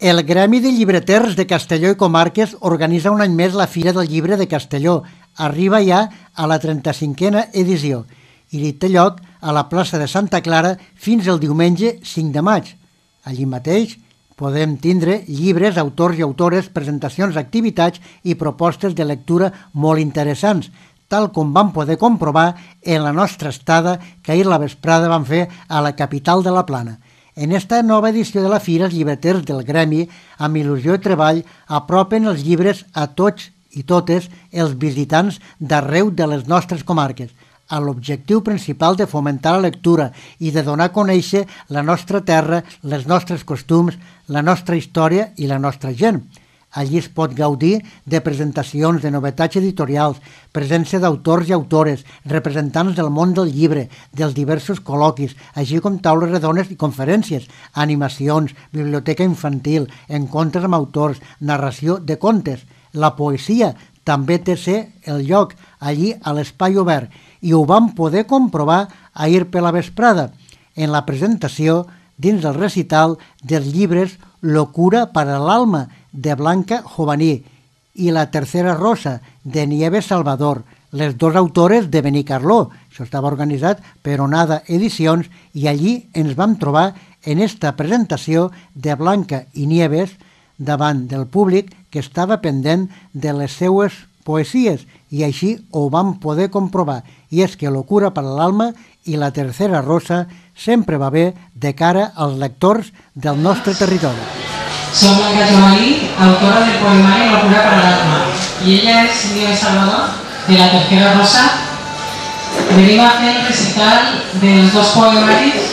El Gremi de Llibreters de Castelló i Comarques organitza un any més la Fira del Llibre de Castelló. Arriba ja a la 35a edició i té lloc a la plaça de Santa Clara fins el diumenge 5 de maig. Allí mateix podem tindre llibres, autors i autores, presentacions, activitats i propostes de lectura molt interessants, tal com vam poder comprovar en la nostra estada que ahir la vesprada vam fer a la capital de la Plana. En esta nova edició de la Fira, els llibreters del Gremi, amb il·lusió i treball, apropen els llibres a tots i totes els visitants d'arreu de les nostres comarques, amb l'objectiu principal de fomentar la lectura i de donar a conèixer la nostra terra, els nostres costums, la nostra història i la nostra gent. Allí es pot gaudir de presentacions, de novetats editorials, presència d'autors i autores, representants del món del llibre, dels diversos col·loquis, així com taules redones i conferències, animacions, biblioteca infantil, encontres amb autors, narració de contes. La poesia també té el lloc allí a l'espai obert i ho vam poder comprovar ahir per la vesprada en la presentació dins del recital dels llibres Locura para el alma, de Blanca Jovaní, i La tercera rosa, de Nieves Salvador, les dos autores de Benicarló. Això estava organitzat per Onada Edicions i allí ens vam trobar en esta presentació de Blanca i Nieves davant del públic que estava pendent de les seues poesies i així ho vam poder comprovar. I és que Locura per l'alma i La tercera rosa sempre va bé de cara als lectors del nostre territori. Soy Blanca Jovaní, autora del poemario Locura para el alma, y ella es Nieves Salvador, de La tercera rosa. Venimos a hacer el recital de los dos poemarios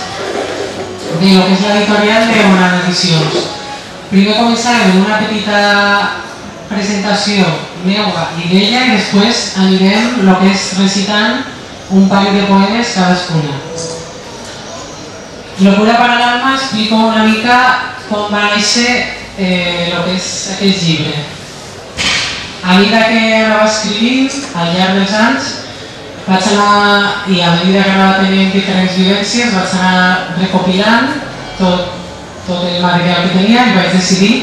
de lo que es la editorial de Onada Edicions. Primer començarem amb una petita presentació meva i d'ella i després anirem el que és recitant un parell de poemes cadascuna. Locura para el alma explico una mica com va néixer el que és aquest llibre. A mesura que anava escrivint, al llarg dels anys, vaig anar, i a mesura que anava tenint diferents vivències, vaig anar recopilant tot el material que tenia i vaig decidir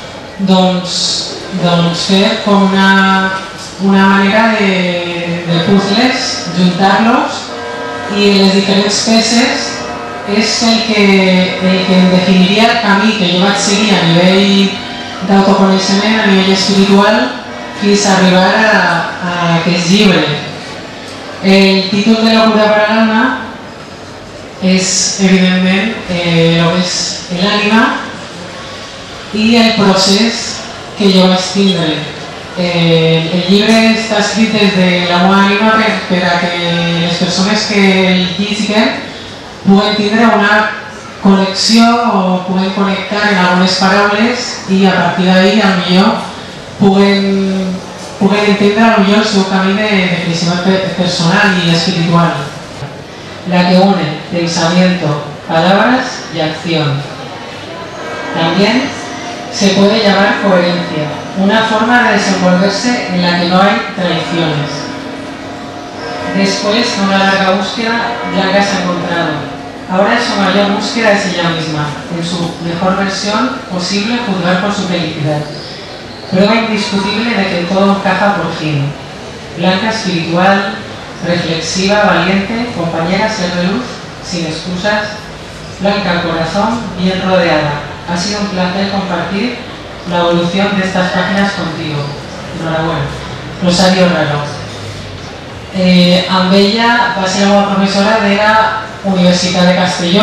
fer com una manera de puzzles, juntar-los i les diferents peces és el que em definiria el camí que jo vaig seguir a nivell d'autoconeixement, a nivell espiritual, fins a arribar a aquest llibre. El títol de Locura para el alma és, evidentment, el que és l'ànima i el procés que jo vaig tindre. El llibre està escrit des de la meva ànima per a que les persones que el llegeixen puguen tindre una connexió o puguen connectar en algunes paraules i a partir d'ahí millor puguen entendre millor el seu camí de crecimiento personal y espiritual. La que une pensamiento, palabras y acción. También se puede llamar coherencia, una forma de desenvolverse en la que no hay traiciones. Después de una larga búsqueda, Blanca se ha encontrado. Ahora su mayor búsqueda es ella misma, en su mejor versión posible, juzgar por su felicidad. Prueba indiscutible de que todo encaja por fin. Blanca espiritual, reflexiva, valiente, compañera ser de luz, sin excusas. Blanca corazón, bien rodeada. Ha sido un placer compartir la evolución de estas páginas contigo. Enhorabuena. Rosario Raro. Amb ella va ser la meva professora de la Universitat de Castelló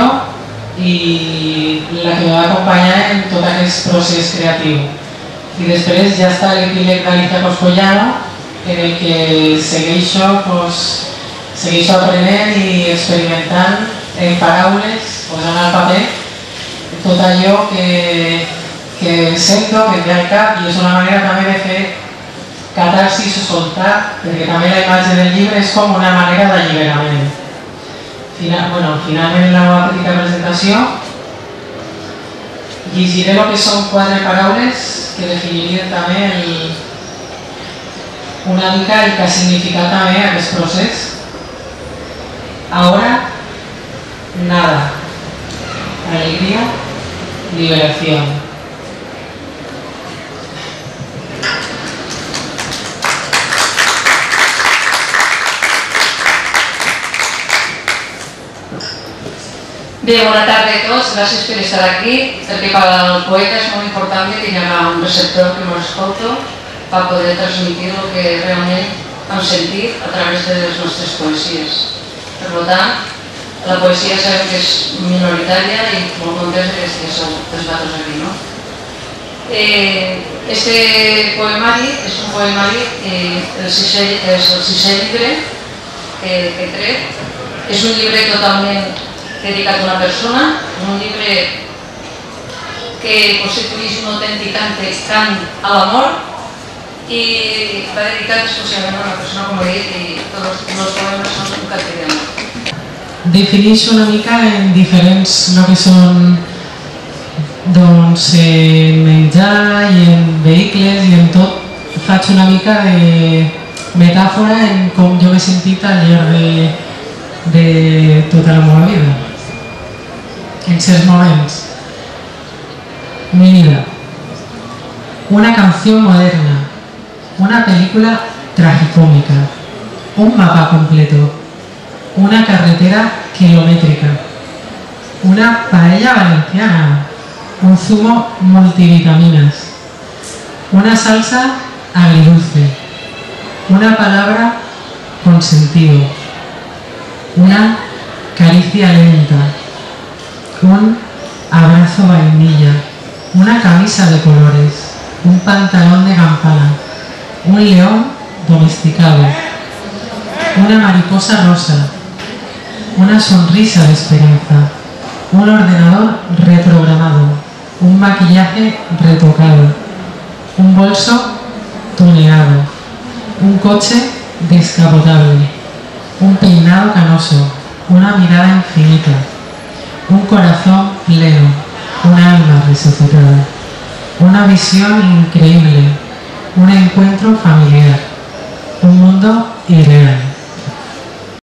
i la que me va acompanyar en tot aquest procés creatiu. I després ja està l'epíleg d'Alicia Coscollano, en el que segueixo aprenent i experimentant en paraules, posant al paper tot allò que sento, que em ve al cap, i és una manera també de fer catarsis o soltar, perquè també la imatge del llibre és com una manera d'alliberament. Finalment, en la meva petita presentació, llegiré el que són 4 paraules que definirien també una mica el que ha significat també aquest procés. Ahora, nada. Alegría, liberación. Bé, bona tarda a tots, gràcies per estar aquí, perquè per al poeta és molt important que hi haga un receptor que ens escolta per poder transmitir el que realment hem sentit a través de les nostres poesies. Per tant, la poesia sabem que és minoritària i molt contents que sou els vosaltres aquí, no? Este poemari és un poemari, el sisè llibre que he tret. És un llibre totalment dedicat a una persona, un llibre que constitueix un autèntic cant a l'amor i va dedicat exclusivament a una persona, com he dit, i tots els poemes són un cant d'amor. Defineix una mica en diferents, el que són menjar i en vehicles i en tot. Faig una mica de metàfora en com jo he sentit al llarg de tota la meva vida. En certs moments. Mi vida. Una canción moderna. Una película tragicómica. Un mapa completo. Una carretera kilométrica. Una paella valenciana. Un zumo multivitaminas. Una salsa agridulce. Una palabra con sentido. Una caricia lenta. Un abrazo vainilla, una camisa de colores, un pantalón de campana, un león domesticado, una mariposa rosa, una sonrisa de esperanza, un ordenador reprogramado, un maquillaje retocado, un bolso tuneado, un coche descapotable, un peinado canoso, una mirada infinita, un corazón pleno, un alma resucitada, una visión increíble, un encuentro familiar, un mundo irreal.